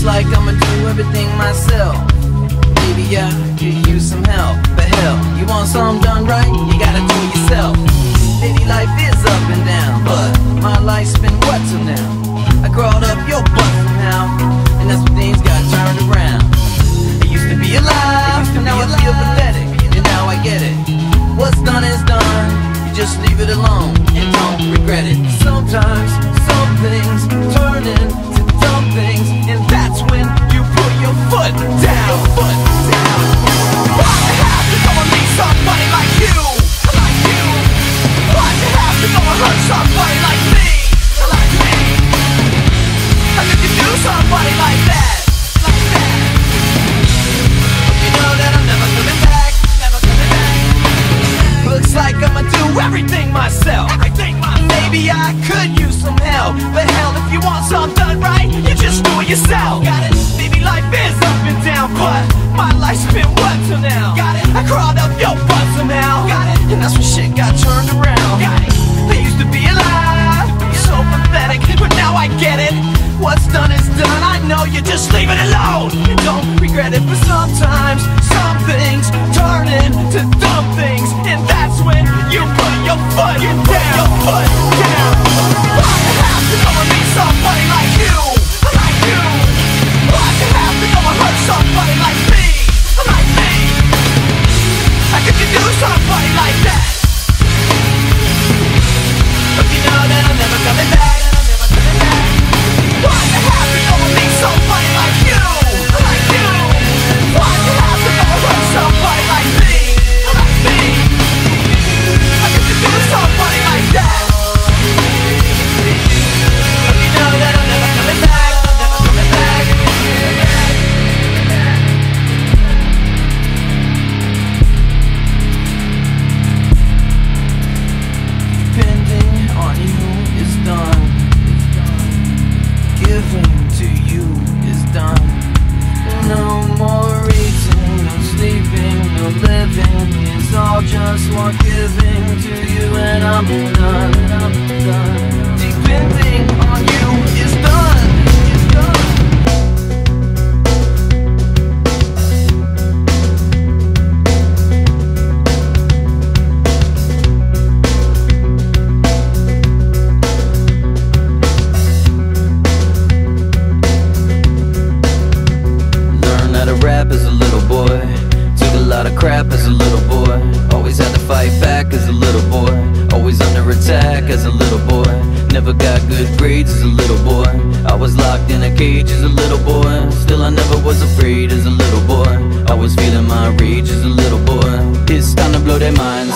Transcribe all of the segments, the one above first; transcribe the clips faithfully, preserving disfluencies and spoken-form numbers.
like I'ma do everything myself. Maybe I could use some help, but hell, you want something done right, you gotta do it yourself. Maybe life is up and down, but my life's been what till now? I crawled up your butt somehow, and that's when things got turned around. I used to be alive, and now I feel pathetic, and now I get it. What's done is done, you just leave it alone, and don't regret it. Sometimes, some things turn into dumb things, and that's when you put your foot down, foot down. Why you have to go and meet somebody like you, like you? Why'd you have to go and hurt somebody like me, like me? How could you do somebody like that, like that? But you know that I'm never coming back, never coming back. Looks like I'ma do everything myself, everything myself. Maybe I could use some help, but hell, if you want something done right, you just do it yourself. Got it? Maybe life is up and down, but my life's been what till now? Got it? I crawled up your butt somehow, got it? And that's when shit got turned around. Got it? I used to be alive, so pathetic, but now I get it. What's done is done, I know you just leave it alone. Don't regret it, but sometimes some things turn into dumb things, and that's when you put your foot down, your foot down. Why you have to go and meet somebody like you, like you? Why'd you have to go and hurt somebody like me, like me? How could you do somebody like that? But you know that I'm never coming back, I'm never coming back. Why'd you have to go and meet somebody like you, like you? Why'd you have to go and hurt somebody like me, like me? How could you do somebody like that? But you know that I'm never coming back, I'm never coming back. Depending on you is done. Giving to you is done. No more eating, no sleeping, no living. It's all just more giving to you, and I'm done, I'm done. Depending on you is done, is done. As a little boy, took a lot of crap as a little boy. Always had to fight back as a little boy. Always under attack as a little boy. Never got good grades as a little boy. I was locked in a cage as a little boy. Still I never was afraid as a little boy. I was feeling my rage as a little boy. It's time to blow their minds.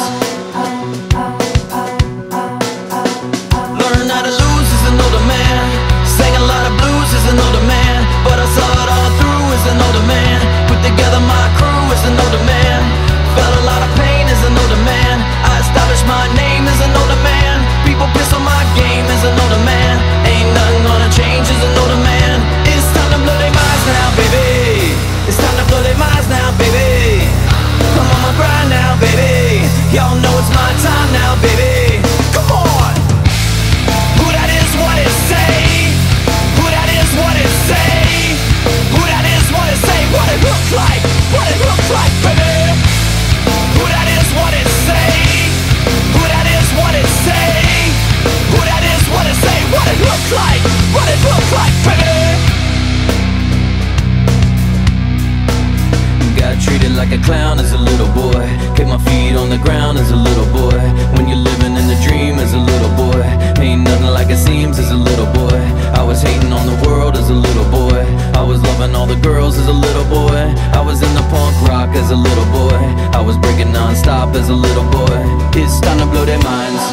Learn how to lose as an older man. Sang a lot of blues as an older man, but I saw it all through as an older man. Put together my crew as an older man. Felt a lot of pain as an older man. I established my name as an older man. People piss on my game as an older man. Ain't nothing gonna change as an older man. It's time to blow their minds now, baby. It's time to blow their minds now, baby. I'm on my grind now, baby. Y'all know it's my time now, baby. Come on. Who that is, what it say? Who that is, what it say? Who that is, what it say? What it look like? What it look like, baby? Who that is, what it say? Who that is, what it say? Who that is, what it say? What it look like? What it look like, baby? Got treated like a clown as a little boy. Kept my feet on the ground as a little boy. When you're living in the dream as a little boy, ain't nothing like it seems as a little boy. I was hating on the world as a little boy. I was loving all the girls as a little boy. I was in the punk rock as a little boy. I was breaking non-stop as a little boy. It's time to blow their minds.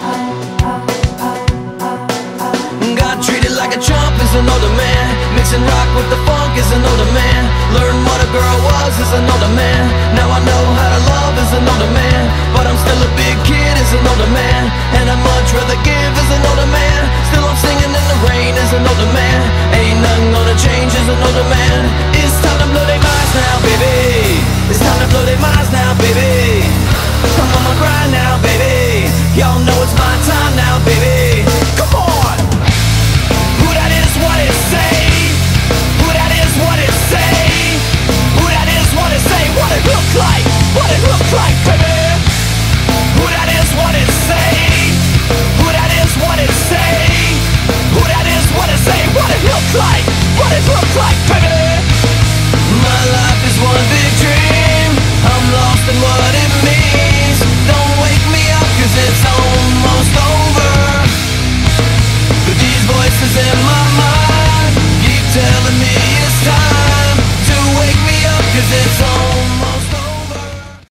Got treated like a chump as an older man. Mixing rock with the funk as an older man. Learned what a girl was as an older man. Now I know how to love as an older man. But I'm still a big kid as an older man. And I'd much rather give as an older man. Still I'm singing in the rain as an older man. Ain't nothing gonna change as an older man. It's time to blow their minds now, baby. It's time to blow their minds now, baby. I'm on my grind now, baby. Y'all know it's my time now, baby. Come on. Who that is, what it say? Who that is. look like? Baby,